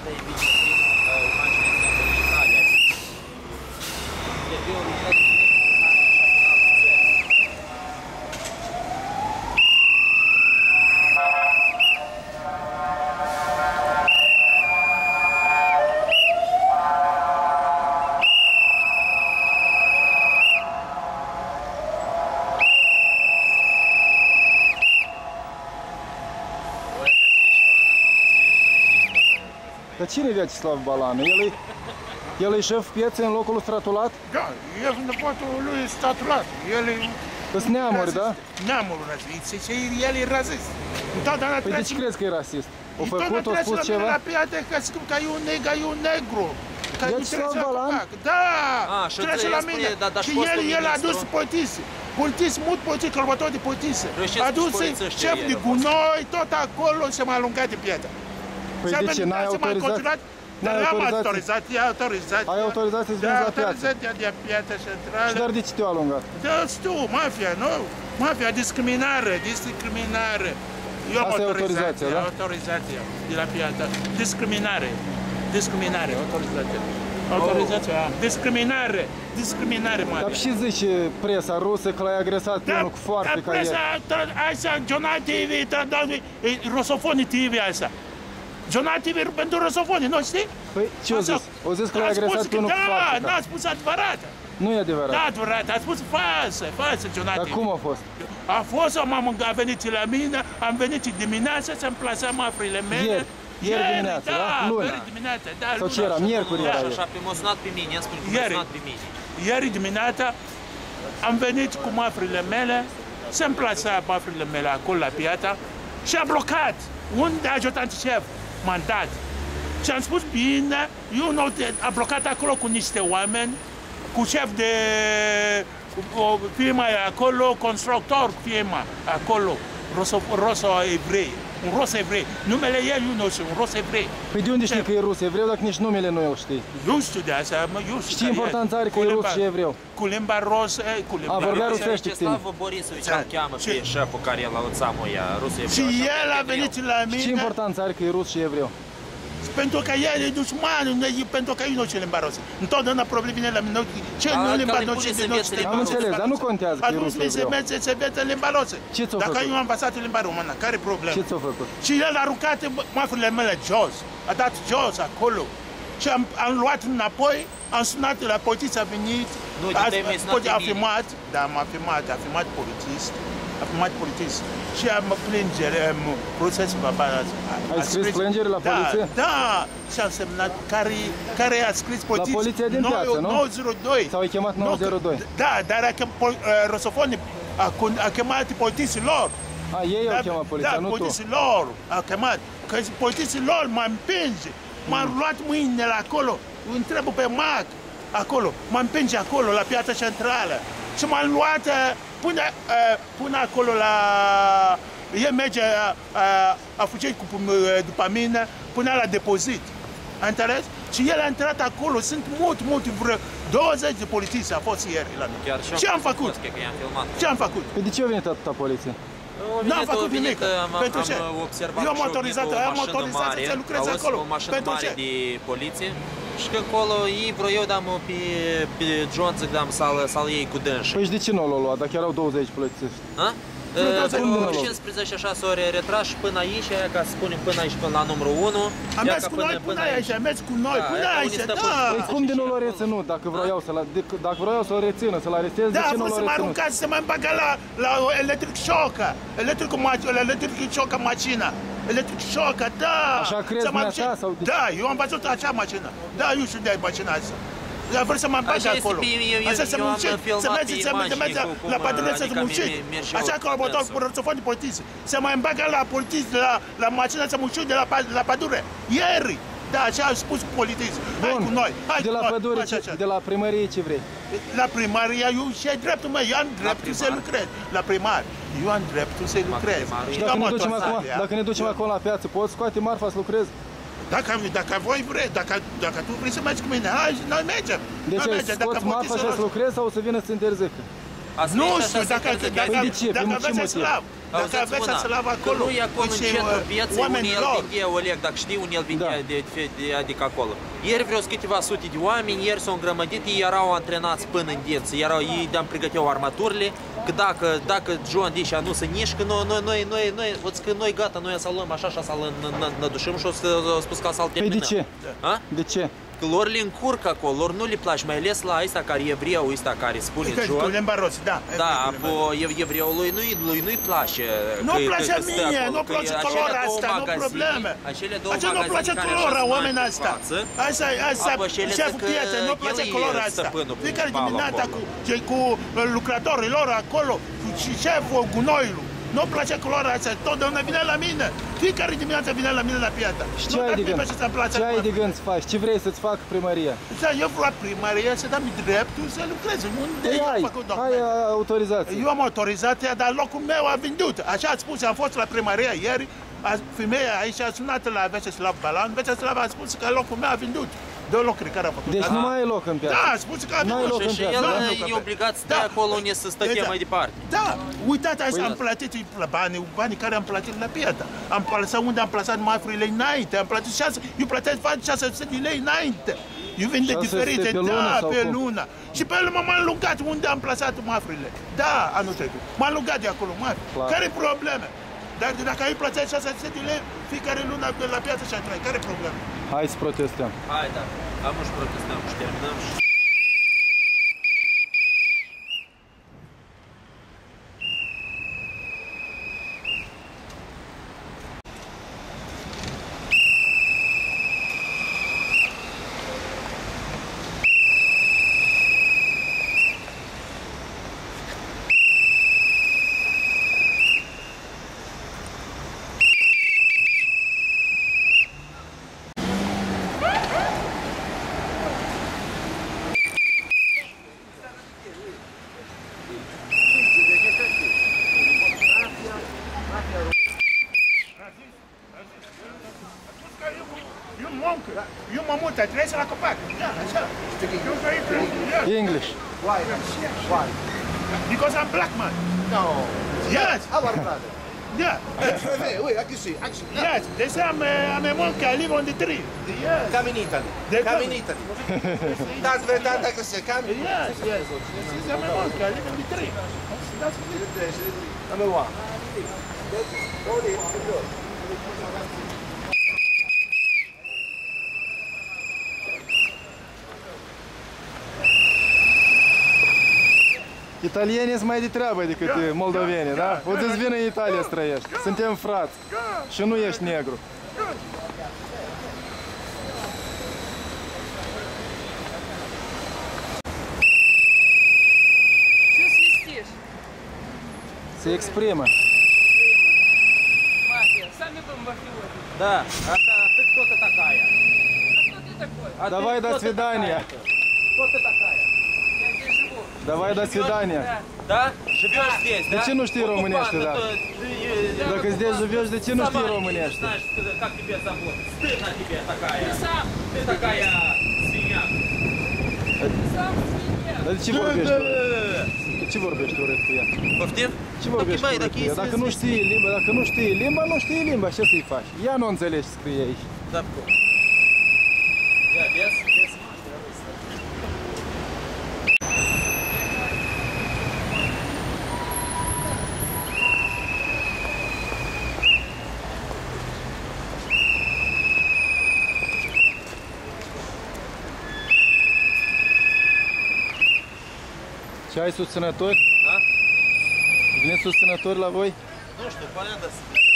asta e bine imaginea din Italia. Eu lucrez cu Dar cine e Vyacheslav Balanu? El e șef pieței în locul lui Stratulat? Da, el e nepotul lui Stratulat. El e... Sunt neamuri, da? Neamul rasist. El e rasist. Întotdeauna Păi de ce crezi că e rasist? O făcut, o spus ceva? La piață că spun că e un negru. Vyacheslav Balan? Da! și Trece la mine. Și el a adus polițist, mult polițist, călător de polițist. A adus șef de gunoi, tot acolo se m-a alungat de piață. Păi de ce? N-ai autorizat? N-am autorizat, e autorizat. Ai autorizație să vinzi la piață? Autorizat de piața centrală. Și dar de ce te-au alungat? Da, știu, mafia, nu? Mafia, discriminare. Eu am autorizație, da? Autorizația de la piață. Discriminare, autorizație. Autorizația, discriminare, mafia. Dar și zice presa rusă că l-ai agresat pe unul cu foarte ca el. Asta, Jonah TV, Rosofoni TV asta. Jonah TV pentru Rosofoni, nu știi? Păi ce o zis? O zis că l-ai agresat pe unul cu foarte ca. Da, n-a spus adevărat. Nu e adevărat. Da, adevărat, a spus falsă, Jonah TV. Dar cum a fost? A fost, a venit la mine, am venit dimineața să-mi plasăm afrile mele. Ieri dimineața, da? Luna. Ieri dimineața, da, sau ce era? Miercuri era ieri. Așa, m-a sunat pe mine, i-am spus că m-a sunat pe mine. Ieri dimineața am venit cu mafrile mele, să-mi plasa mafrile mele acolo la piața și a blocat. Unde ajutant șef? M-a dat. Și am spus, bine, a blocat acolo cu niște oameni, cu șef de firma acolo, constructor firma acolo, Rosso Evrei. Un ros evrei. Numele ei nu știu, un ros evrei. Păi de unde știi că e rus evreu dacă nici numele nu îl știi? Nu știu de asta, eu știu. Ce importanță are că e rus și evreu? Cu limba rusă, cu limba rusă. Vorbea rusește cu tine. Vyacheslav Borisovici îl cheamă pe șeful care e la Oțamoia, rus evreu. Și el a venit la mine. Ce importanță are că e rus și evreu? Pentru că el e dușman, pentru că eu nu știu limba rusă. Întotdeauna probleme vine la mine. Ce nu limba rusă de nu știu. Am înțeles, dar nu contează că e rus și evreu. Atunci se vede limba rusă. Ce ți-o făcut? Dacă eu am învățat limba română, care e problema? Ce ți-o făcut? Și el a aruncat mafrile mele jos. A dat jos acolo. Și am luat înapoi, am sunat la poliție, a venit. Nu, de teme a filmat, da, a filmat polițist. A filmat polițist și am plângere, procesul Ai scris plângere la poliție? Da, și am semnat care a scris polițist. La poliția din piață, nu? 902. Sau ai chemat 902? Da, dar Rosofoni a chemat polițistii lor. Ei au chemat poliția, nu tu? Da, polițistii lor a chemat. Că polițistii lor m-a împinge, m-a luat mâinile acolo, întreabă pe Mac, acolo, m-a împinge acolo, la piața centrală. Și m-a luat până acolo la... El merge, a fugit după mine până la depozit. A înțeles? Și el a intrat acolo, sunt mult, vreo 20 de polițiști a fost ieri la mine. Ce am făcut? Ce am făcut? Păi de ce a venit atâta poliție? N-am făcut nimic. Pentru ce? Am observat eu am autorizație să lucrez acolo. O mașină mare de poliție și că acolo ei vreau eu dam pe John zic dam să-l iei cu dânși. Păi și de ce nu l-au luat, dacă erau 20 polițiști? 15 așa s-au retras și până aici, ca să spunem până aici, până la numărul 1. Am mers cu noi până aici, am mers cu noi până aici, da! Păi cum de nu l-au reținut, dacă vroiau să-l rețină, să-l aresteze, de ce nu l-au reținut? Da, să mă aruncat să mă îmbagă la electric șocă, electric șocă mașina. Electric șocă, da! Așa crezi dumneata sau de ce? Da, eu am văzut acea mașină, da, eu știu de mașina asta. Dar vreau să mă îmbag acolo. Așa să muncești, să mergi la patrulă să muncești. Așa că am cu rățofon de poliție. Să mă îmbag la poliție, la mașină să muncești de la pădure. Ieri! Da, așa au spus polițiști. Hai cu noi, hai cu noi. De la pădure, de la primărie ce vrei? La primarie, eu și ai dreptul meu, eu am dreptul să lucrez. La primar, eu am dreptul să lucrez. Dacă ne ducem acolo la piață, poți scoate marfa să lucrezi? Dacă voi vrei, dacă tu vrei să mergi cu mine, hai, noi mergem. Deci ai scoți marfa și să lucrezi sau să vină să te interzică? Nu știu, dacă vrei să lav. Dacă aveți să slavă Că acolo, nu e acolo în și, centrul pieței, unde oamenii el lor. vindea, Oleg, dacă știi unde el vindea, Da. adică acolo. Ieri vreo câteva sute de oameni, ieri s-au îngrămădit, ei erau antrenați până în dinți, ei de-am pregăteau armaturile, că dacă John Disha nu se nișcă, noi gata, noi să luăm așa și să ne dușim și o să spus că să-l Păi terminăm. de ce? A? De ce? Că lor le încurcă acolo, lor nu le place, mai ales la ăsta care e evreu, ăsta care spune Uite, cu John. limba rost, da. Da, evreului nu-i place. Nu-mi place mie, nu-mi place colora asta, nu probleme. Acele două Așa nu-mi place magazine care colora, așa oamenii sunt asta. în față, Asta, apă și ele șeful zic că pieței, nu-mi place el e colora asta. stăpânul Fiecare principal dimineața acolo. cu lucrătorii lor acolo, și șeful gunoiului. Nu-mi place colora asta, totdeauna vine la mine. Fiecare dimineață vine la mine la piață. Și ce ai de gând? Ce ai de gând să faci? Ce vrei să-ți facă primăria? Da, eu vreau la primărie să dăm dreptul să lucrez. Unde Păi eu am ai făcut documente? autorizație. Eu am autorizația, dar locul meu a vândut. Așa ați spus, am fost la primărie ieri, femeia aici a sunat la Veceslav Balan, Veceslav a spus că locul meu a vândut. Două locuri care a făcut. Deci nu mai ai loc în piață. Da, a spus că a Nu ai vândut. loc în și piață, el da? e obligat să stea acolo unde să stătea mai departe. Da, uitați, asta Păi am plătit banii care am plătit la piață. Am plasat unde am plasat mafrurile înainte, am plătit 6, eu plătesc 600 de lei înainte. Eu vin de 600 diferite, pe lună da, sau pe cum? lună. Și pe urmă m-am lungat unde am plasat mafrurile. Da, anul trecut. M-am lungat de acolo, mafri. Clar. Care probleme? Dar dacă ai plătit 600 de lei fiecare lună la piață și a care probleme? Hai să protestăm. Hai, da. Am și protestăm și terminăm și... Eu mă mut, trăiesc la copac. Da, așa. Eu trăiesc. English. Why? Why? Because I'm black man. No. Yes. Our brother. Yeah. Hey, wait, actually, Yes. They say I'm a monk. I live on the tree. Yes. come in Italy. They Come come. in Italy. That's where that I can say, come in. Yes. Yes. This is I'm a monk. I live on the tree. That's it. Number one. Italienii sunt mai de treabă decât moldovenii, da? Poți să vină în Italia să trăiești. Suntem frați. Și nu ești negru. Что свистишь? Se exprimă. Мафия. Сами бомбафиоты. Da, asta, ты кто-то такая. А кто ты такой? А Давай, ты до кто ты свидания. такая-то? Кто ты такая? Я здесь живу. Давай, до свидания. Да? Живешь здесь, да? ce nu știi românește, da? Dacă здесь живешь, de ce nu știi românește? Знаешь, как тебя зовут? Стыдно тебе такая. Сам. Ты такая свинья. Сам свинья. Dar de ce vorbești urât? De ce vorbești urât cu ea? Poftim? Ce vorbești Băi, urât cu dacă ea? e Dacă nu știi limba, nu știi limba, ce să-i faci? Ea nu înțelegi ce scrie aici. Da, cum? Ia, vezi? Vezi? Ce ai susținători? Da? Vine susținători la voi? Nu știu, până